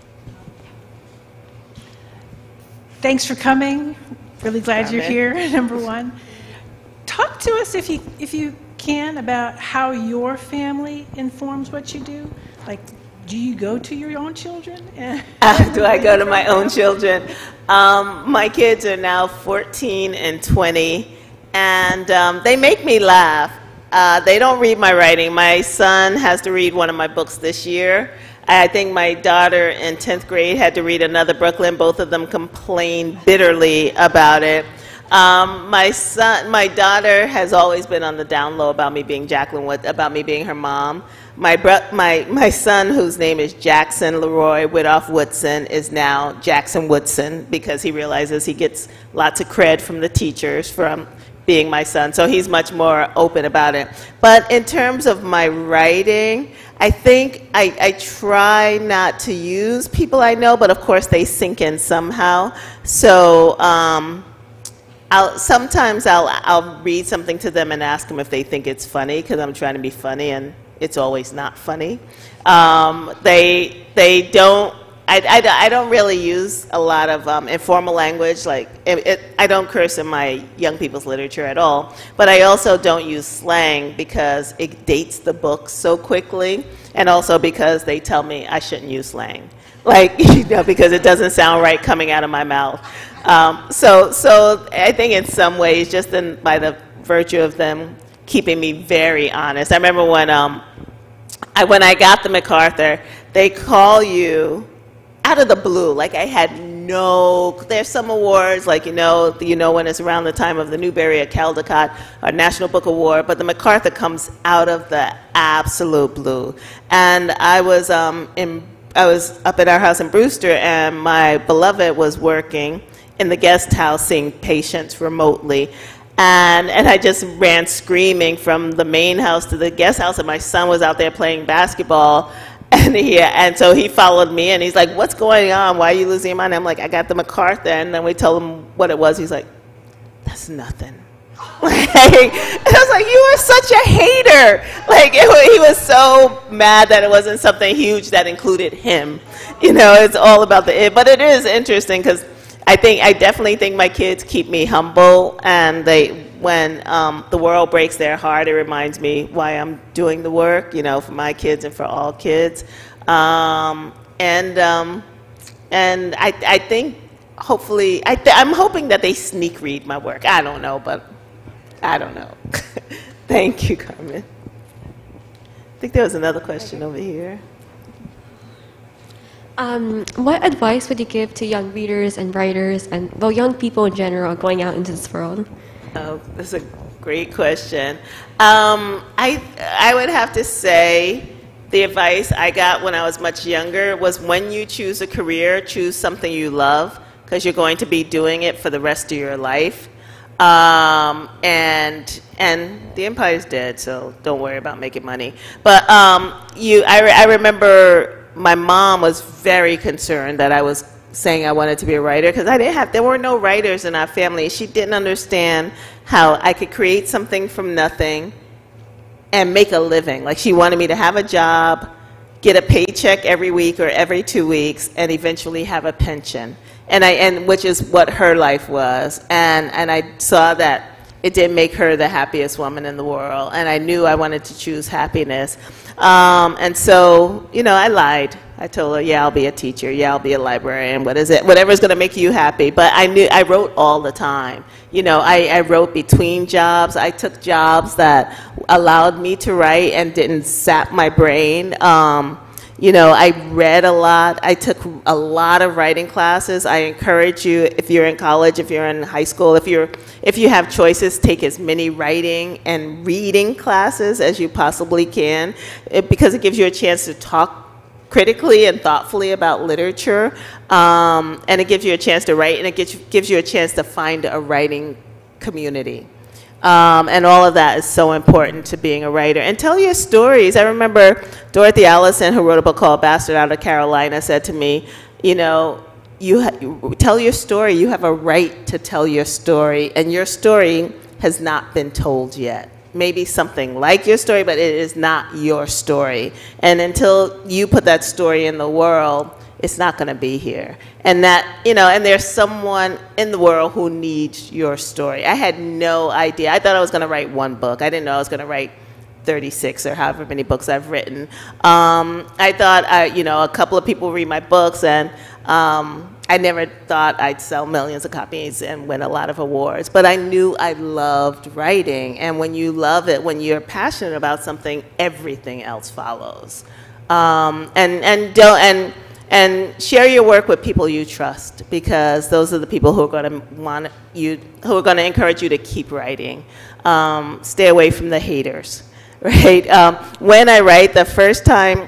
Thanks for coming. Really glad Carmen. you're here, number one. Talk to us, if you, if you can, about how your family informs what you do. Like, do you go to your own children? Uh, do I go to my own children? Um, my kids are now fourteen and twenty, and um, they make me laugh. Uh, they don't read my writing. My son has to read one of my books this year. I think my daughter in tenth grade had to read another Brooklyn. Both of them complained bitterly about it. Um, my son, my daughter has always been on the down low about me being Jacqueline Wood, about me being her mom. My, bro, my, my son, whose name is Jackson Leroy Widoff Woodson, is now Jackson Woodson because he realizes he gets lots of cred from the teachers from being my son. So he's much more open about it. But in terms of my writing, I think I, I try not to use people I know, but of course they sink in somehow. So um, I'll, sometimes I'll, I'll read something to them and ask them if they think it's funny because I'm trying to be funny and it's always not funny. Um, they, they don't, I, I, I don't really use a lot of um, informal language. Like, it, it, I don't curse in my young people's literature at all. But I also don't use slang because it dates the book so quickly, and also because they tell me I shouldn't use slang. Like, you know, because it doesn't sound right coming out of my mouth. Um, so, so I think in some ways, just in, by the virtue of them keeping me very honest. I remember when, um, I, when I got the MacArthur, they call you out of the blue. Like, I had no, there's some awards, like, you know, you know when it's around the time of the Newbery or Caldecott or National Book Award, but the MacArthur comes out of the absolute blue. And I was, um, in, I was up at our house in Brewster, and my beloved was working in the guest house seeing patients remotely. And, and I just ran screaming from the main house to the guest house, and my son was out there playing basketball. And, he, and so he followed me, and he's like, what's going on? Why are you losing your mind? I'm like, I got the MacArthur. And then we told him what it was. He's like, that's nothing. Like, and I was like, you are such a hater. Like, it, he was so mad that it wasn't something huge that included him. You know, it's all about the it. But it is interesting because I think, I definitely think my kids keep me humble, and they, when um, the world breaks their heart, it reminds me why I'm doing the work, you know, for my kids and for all kids. Um, and um, and I, I think, hopefully, I th I'm hoping that they sneak read my work. I don't know, but I don't know. Thank you, Carmen. I think there was another question over here. Um, what advice would you give to young readers and writers and, well, young people in general going out into this world? Oh, that's a great question. Um, I, I would have to say the advice I got when I was much younger was, when you choose a career, choose something you love, because you're going to be doing it for the rest of your life. Um, and and the empire's dead, so don't worry about making money. But um, you, I, re I remember my mom was very concerned that I was saying I wanted to be a writer, because I didn't have, there were no writers in our family. She didn't understand how I could create something from nothing and make a living. Like, she wanted me to have a job, get a paycheck every week or every two weeks, and eventually have a pension. And I, and which is what her life was. And, and I saw that it didn't make her the happiest woman in the world. And I knew I wanted to choose happiness. Um, and so, you know, I lied. I told her, yeah, I'll be a teacher. Yeah, I'll be a librarian. What is it? Whatever's going to make you happy. But I knew, I wrote all the time. You know, I, I wrote between jobs. I took jobs that allowed me to write and didn't sap my brain. Um, You know, I read a lot. I took a lot of writing classes. I encourage you, if you're in college, if you're in high school, if you're, if you have choices, take as many writing and reading classes as you possibly can, it, because it gives you a chance to talk critically and thoughtfully about literature, um, and it gives you a chance to write, and it gives, gives you a chance to find a writing community. Um, and all of that is so important to being a writer. And tell your stories. I remember Dorothy Allison, who wrote a book called Bastard Out of Carolina, said to me, you know, you, ha you tell your story. You have a right to tell your story, and your story has not been told yet. Maybe something like your story, but it is not your story. And until you put that story in the world, it's not going to be here. And that, you know, and there's someone in the world who needs your story. I had no idea. I thought I was going to write one book. I didn't know I was going to write thirty-six or however many books I've written. Um, I thought, I, you know, a couple of people read my books, and um, I never thought I'd sell millions of copies and win a lot of awards. But I knew I loved writing. And when you love it, when you're passionate about something, everything else follows. Um, and, and don't, and, And share your work with people you trust, because those are the people who are going to want you, who are going to encourage you to keep writing. Um, stay away from the haters, right? Um, when I write, the first time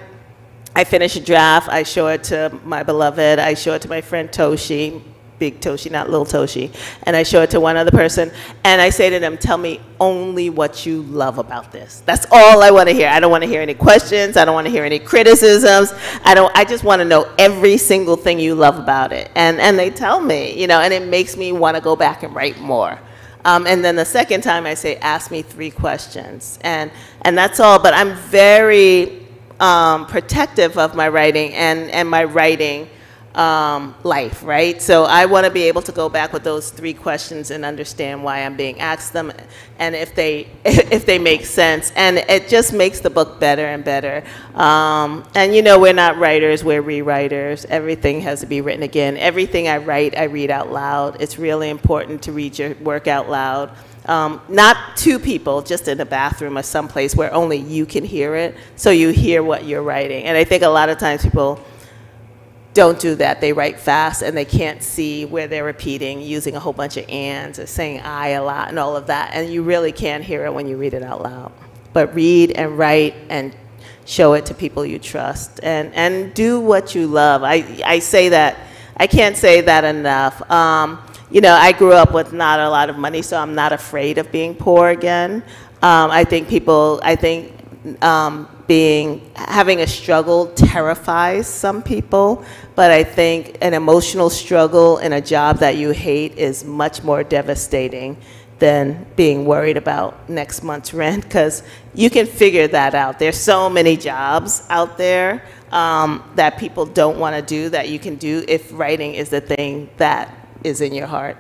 I finish a draft, I show it to my beloved. I show it to my friend Toshi, big Toshi, not little Toshi, and I show it to one other person, and I say to them, tell me only what you love about this. That's all I want to hear. I don't want to hear any questions. I don't want to hear any criticisms. I don't. I just want to know every single thing you love about it. And and they tell me, you know, and it makes me want to go back and write more. Um, and then the second time I say, ask me three questions, and and that's all. But I'm very um, protective of my writing and and my writing. um, life, right? So I want to be able to go back with those three questions and understand why I'm being asked them, and if they if they make sense. And it just makes the book better and better. Um, and you know, we're not writers, we're rewriters. Everything has to be written again. Everything I write, I read out loud. It's really important to read your work out loud. Um, not to people, just in the bathroom or someplace where only you can hear it, so you hear what you're writing. And I think a lot of times people don't do that. They write fast and they can't see where they're repeating, using a whole bunch of ands or saying I a lot and all of that. And you really can't hear it when you read it out loud. But read and write and show it to people you trust. And, and do what you love. I, I say that, I can't say that enough. Um, you know, I grew up with not a lot of money, so I'm not afraid of being poor again. Um, I think people, I think um, being, having a struggle terrifies some people, but I think an emotional struggle in a job that you hate is much more devastating than being worried about next month's rent, because you can figure that out. There's so many jobs out there um, that people don't want to do that you can do if writing is the thing that is in your heart.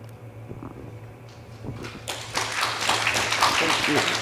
Thank you.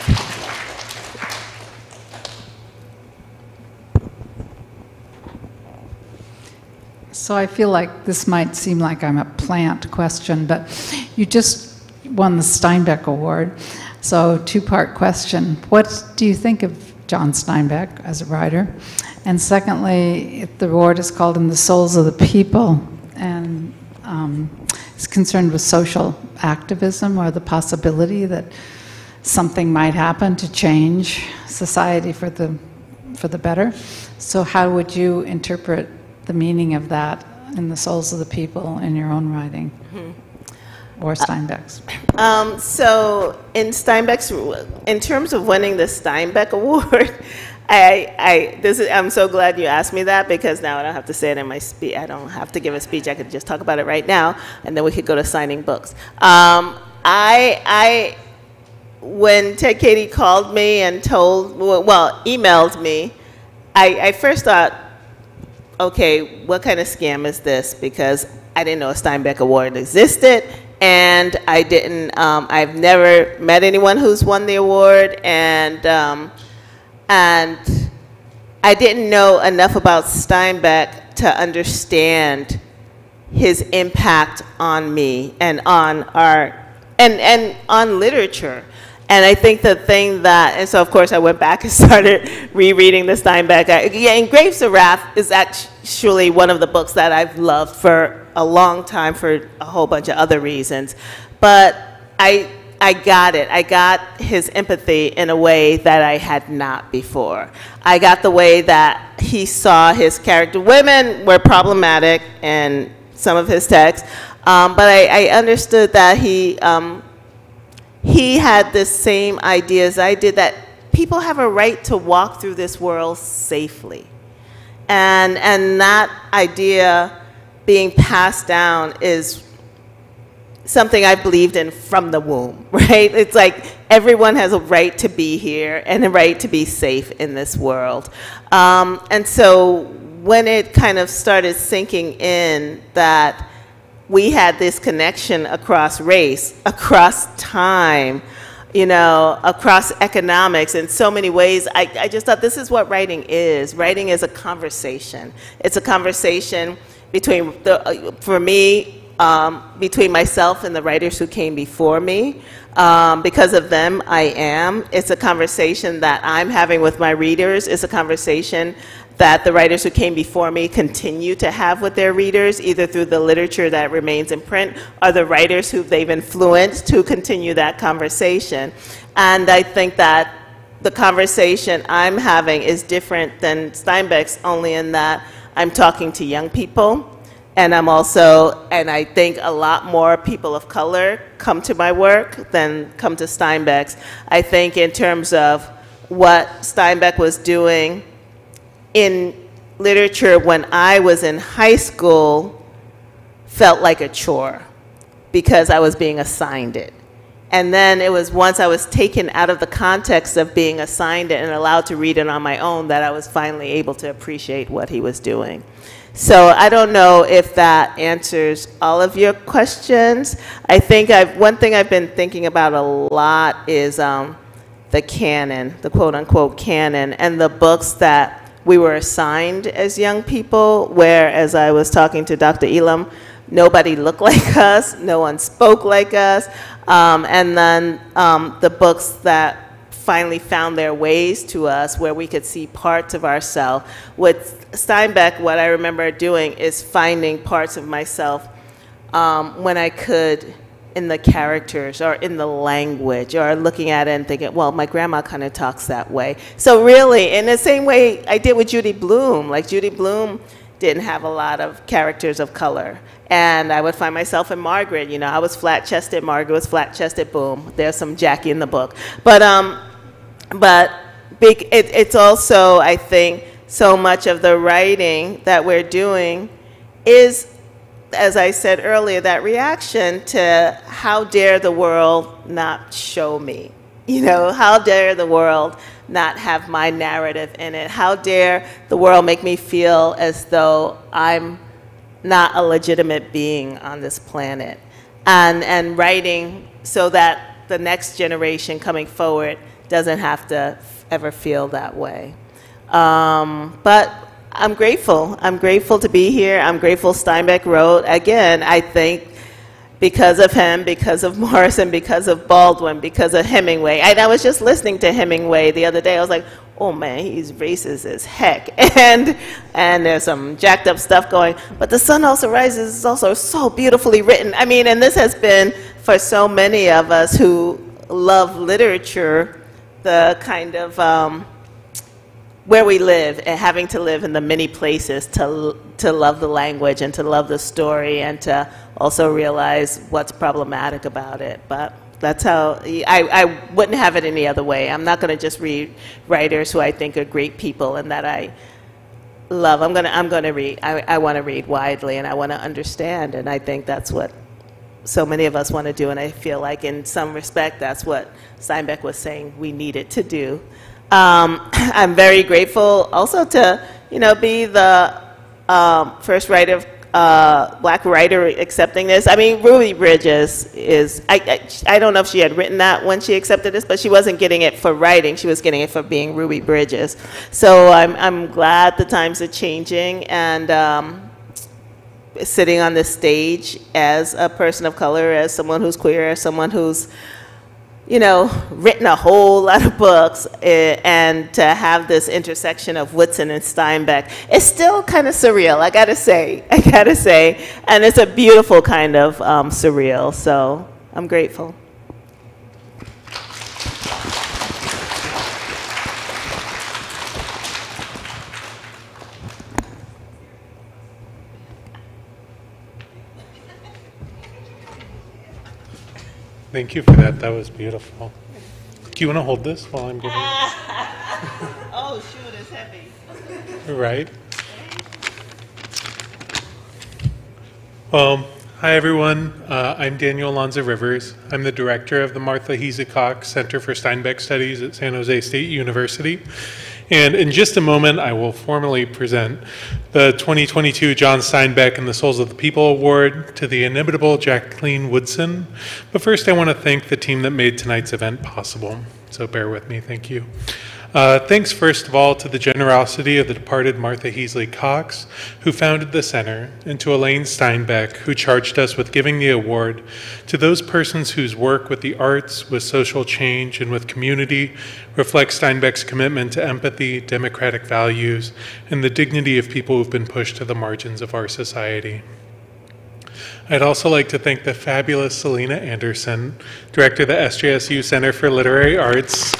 So I feel like this might seem like I'm a plant question, but you just won the Steinbeck Award. So two-part question. What do you think of John Steinbeck as a writer? And secondly, the award is called In the Souls of the People, and um, is concerned with social activism or the possibility that something might happen to change society for the, for the better. So how would you interpret the meaning of that in the souls of the people in your own writing, mm-hmm. or Steinbeck's? Um, so in Steinbeck's, in terms of winning the Steinbeck Award, I, I, this is, I'm so glad you asked me that, because now I don't have to say it in my speech. I don't have to give a speech. I could just talk about it right now, and then we could go to signing books. Um, I, I, when Ted Katie called me and told, well, emailed me, I, I first thought, okay, what kind of scam is this? Because I didn't know a Steinbeck Award existed, and I didn't, um, I've never met anyone who's won the award, and, um, and I didn't know enough about Steinbeck to understand his impact on me and on our, and, and on literature. And I think the thing that, and so of course I went back and started rereading the Steinbeck. I, yeah, and Grapes of Wrath is actually one of the books that I've loved for a long time for a whole bunch of other reasons. But I, I got it. I got his empathy in a way that I had not before. I got the way that he saw his character. Women were problematic in some of his texts, um, but I, I understood that he, um, he had the same idea as I did, that people have a right to walk through this world safely. And, and that idea being passed down is something I believed in from the womb, right? It's like everyone has a right to be here and a right to be safe in this world. Um, and so when it kind of started sinking in that we had this connection across race, across time, you know, across economics, in so many ways, I, I just thought this is what writing is. Writing is a conversation. It's a conversation between, the, for me, um, between myself and the writers who came before me. Um, because of them, I am. It's a conversation that I'm having with my readers. It's a conversation that the writers who came before me continue to have with their readers, either through the literature that remains in print or the writers who they've influenced to continue that conversation. And I think that the conversation I'm having is different than Steinbeck's, only in that I'm talking to young people, and I'm also, and I think a lot more people of color come to my work than come to Steinbeck's. I think in terms of what Steinbeck was doing in literature when I was in high school felt like a chore because I was being assigned it. And then it was once I was taken out of the context of being assigned it and allowed to read it on my own that I was finally able to appreciate what he was doing. So I don't know if that answers all of your questions. I think I've, one thing I've been thinking about a lot is um, the canon, the quote-unquote canon, and the books that we were assigned as young people, where, as I was talking to Doctor Elam, nobody looked like us, no one spoke like us, um, and then um, the books that finally found their ways to us where we could see parts of ourselves. With Steinbeck, what I remember doing is finding parts of myself um, when I could in the characters or in the language or looking at it and thinking, well, my grandma kind of talks that way. So really, in the same way I did with Judy Blume, like Judy Blume didn't have a lot of characters of color. And I would find myself in Margaret, you know, I was flat-chested, Margaret was flat-chested, boom. There's some Jackie in the book. But, um, but big, it, it's also, I think, so much of the writing that we're doing is, as I said earlier, that reaction to how dare the world not show me? You know, how dare the world not have my narrative in it? How dare the world make me feel as though I'm not a legitimate being on this planet? And, and writing so that the next generation coming forward doesn't have to ever feel that way. Um, but I'm grateful. I'm grateful to be here. I'm grateful Steinbeck wrote. Again, I think because of him, because of Morrison, because of Baldwin, because of Hemingway. And I was just listening to Hemingway the other day. I was like, oh man, he's racist as heck. And, and there's some jacked up stuff going. But The Sun Also Rises is also so beautifully written. I mean, and this has been for so many of us who love literature, the kind of um, where we live and having to live in the many places to, to love the language and to love the story and to also realize what's problematic about it. But that's how, I, I wouldn't have it any other way. I'm not going to just read writers who I think are great people and that I love. I'm going to, I'm going to read. I, I want to read widely and I want to understand. And I think that's what so many of us want to do. And I feel like in some respect, that's what Steinbeck was saying we needed to do. Um, I'm very grateful also to, you know, be the um, first writer, uh, black writer accepting this. I mean, Ruby Bridges is, I, I, I don't know if she had written that when she accepted this, but she wasn't getting it for writing. She was getting it for being Ruby Bridges. So I'm, I'm glad the times are changing, and um, sitting on this stage as a person of color, as someone who's queer, as someone who's, you know, written a whole lot of books, and to have this intersection of Woodson and Steinbeck, it's still kind of surreal, I gotta say, I gotta say, and it's a beautiful kind of um, surreal, so I'm grateful. Thank you for that. That was beautiful. Do you want to hold this while I'm giving it? Oh, shoot, it's heavy. Right. Well, hi, everyone. Uh, I'm Daniel Alonzo Rivers. I'm the director of the Martha Heazy-Cox Center for Steinbeck Studies at San Jose State University. And in just a moment, I will formally present the twenty twenty-two John Steinbeck and the Souls of the People Award to the inimitable Jacqueline Woodson. But first, I want to thank the team that made tonight's event possible. So bear with me, thank you. Uh, thanks, first of all, to the generosity of the departed Martha Heazy-Cox, who founded the center, and to Elaine Steinbeck, who charged us with giving the award to those persons whose work with the arts, with social change, and with community reflects Steinbeck's commitment to empathy, democratic values, and the dignity of people who've been pushed to the margins of our society. I'd also like to thank the fabulous Selena Anderson, director of the S J S U Center for Literary Arts,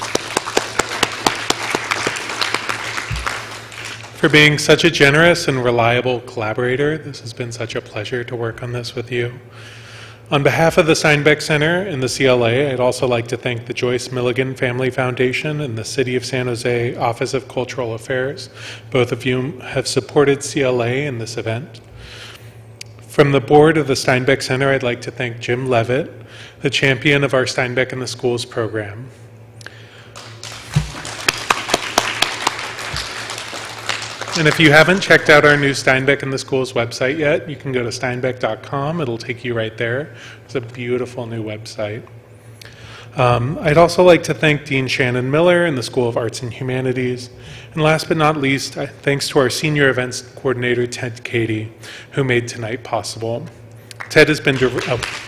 for being such a generous and reliable collaborator. This has been such a pleasure to work on this with you. On behalf of the Steinbeck Center and the C L A, I'd also like to thank the Joyce Milligan Family Foundation and the City of San Jose Office of Cultural Affairs, both of whom have supported C L A in this event. From the board of the Steinbeck Center, I'd like to thank Jim Levitt, the champion of our Steinbeck in the Schools program. And if you haven't checked out our new Steinbeck in the Schools website yet, you can go to steinbeck dot com. It'll take you right there. It's a beautiful new website. Um, I'd also like to thank Dean Shannon Miller and the School of Arts and Humanities. And last but not least, I, thanks to our senior events coordinator, Ted Cady, who made tonight possible. Ted has been... Oh.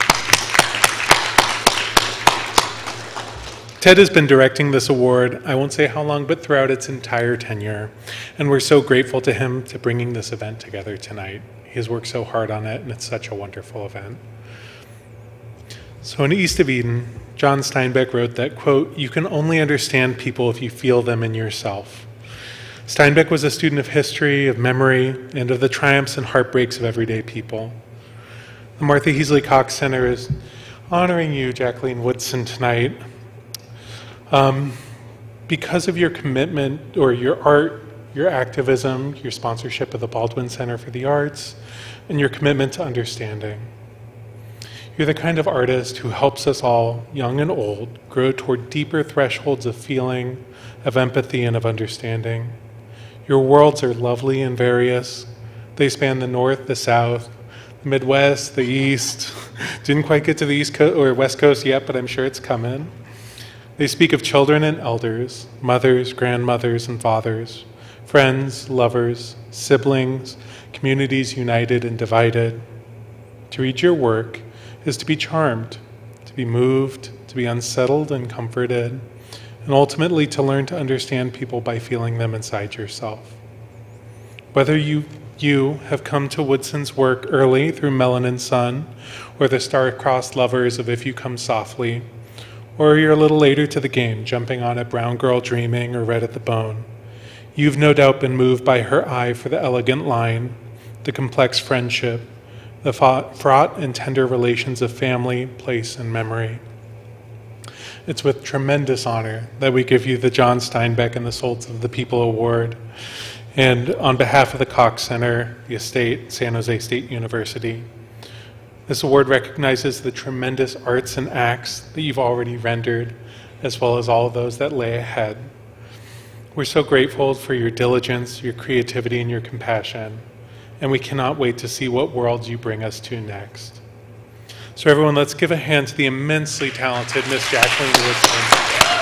Ted has been directing this award, I won't say how long, but throughout its entire tenure. And we're so grateful to him to bringing this event together tonight. He has worked so hard on it, and it's such a wonderful event. So in East of Eden, John Steinbeck wrote that, quote, "You can only understand people if you feel them in yourself." Steinbeck was a student of history, of memory, and of the triumphs and heartbreaks of everyday people. The Martha Heasley Cox Center is honoring you, Jacqueline Woodson, tonight. Um, because of your commitment or your art, your activism, your sponsorship of the Baldwin Center for the Arts, and your commitment to understanding. You're the kind of artist who helps us all, young and old, grow toward deeper thresholds of feeling, of empathy, and of understanding. Your worlds are lovely and various. They span the North, the South, the Midwest, the East. Didn't quite get to the East Coast or West Coast yet, but I'm sure it's coming. They speak of children and elders, mothers, grandmothers, and fathers, friends, lovers, siblings, communities united and divided. To read your work is to be charmed, to be moved, to be unsettled and comforted, and ultimately to learn to understand people by feeling them inside yourself. Whether you, you have come to Woodson's work early through Melanin Sun, or the star-crossed lovers of If You Come Softly, or you're a little later to the game, jumping on at Brown Girl Dreaming or Red at the Bone, you've no doubt been moved by her eye for the elegant line, the complex friendship, the fraught and tender relations of family, place, and memory. It's with tremendous honor that we give you the John Steinbeck and the Souls of the People Award. And on behalf of the Cox Center, the estate, San Jose State University, this award recognizes the tremendous arts and acts that you've already rendered, as well as all of those that lay ahead. We're so grateful for your diligence, your creativity, and your compassion, and we cannot wait to see what worlds you bring us to next. So everyone, let's give a hand to the immensely talented Miss Jacqueline Woodson.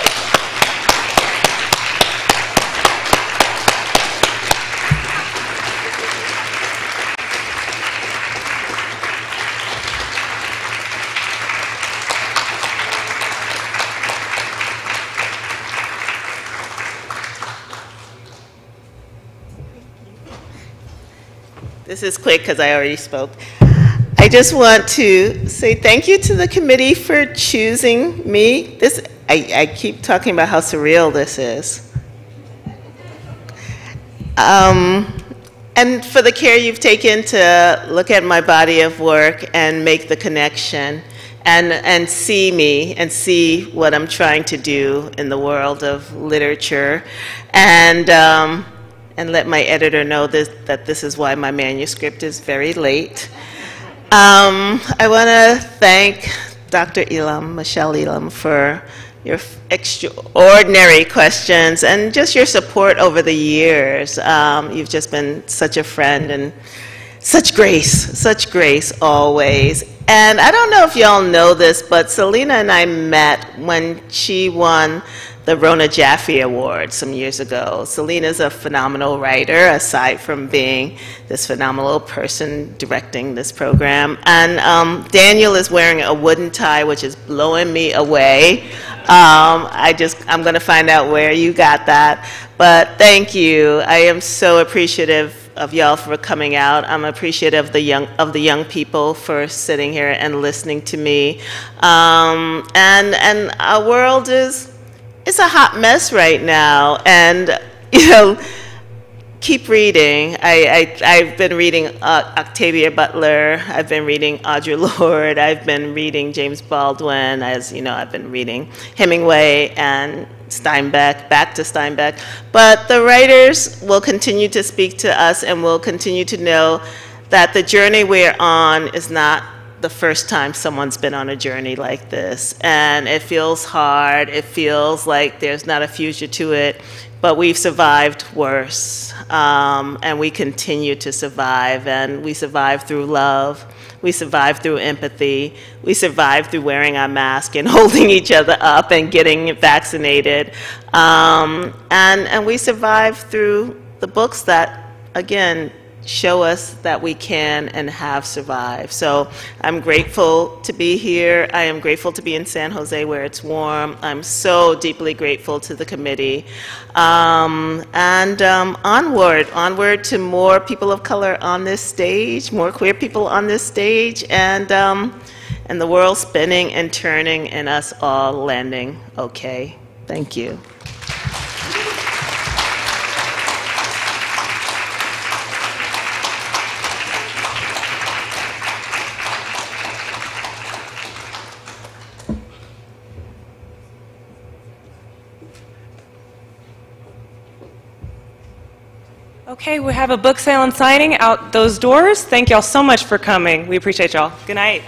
This is quick because I already spoke. I just want to say thank you to the committee for choosing me. This, I, I keep talking about how surreal this is. Um, and for the care you've taken to look at my body of work and make the connection and, and see me and see what I'm trying to do in the world of literature. And um, and let my editor know this, that this is why my manuscript is very late. Um, I want to thank Doctor Elam, Michelle Elam, for your extraordinary questions and just your support over the years. Um, you've just been such a friend and such grace, such grace always. And I don't know if y'all know this, but Selena and I met when she won the Rona Jaffe Award some years ago. Selena's a phenomenal writer, aside from being this phenomenal person directing this program. And um, Daniel is wearing a wooden tie, which is blowing me away. Um, I just, I'm gonna find out where you got that. But thank you. I am so appreciative of y'all for coming out. I'm appreciative of the young, of the young people for sitting here and listening to me. Um, and, and our world is, it's a hot mess right now, and you know, keep reading. I, I, I've been reading uh, Octavia Butler, I've been reading Audre Lorde, I've been reading James Baldwin, as you know, I've been reading Hemingway and Steinbeck, back to Steinbeck. But the writers will continue to speak to us and will continue to know that the journey we're on is not the first time someone's been on a journey like this. And it feels hard, it feels like there's not a future to it, but we've survived worse. um, and we continue to survive, and we survive through love. We survive through empathy. We survive through wearing our mask and holding each other up and getting vaccinated. Um, and, and we survive through the books that, again, show us that we can and have survived. So I'm grateful to be here. I am grateful to be in San Jose where it's warm. I'm so deeply grateful to the committee. Um, and um, onward, onward to more people of color on this stage, more queer people on this stage, and, um, and the world spinning and turning and us all landing okay. Thank you. Okay, we have a book sale and signing out those doors. Thank y'all so much for coming. We appreciate y'all. Good night.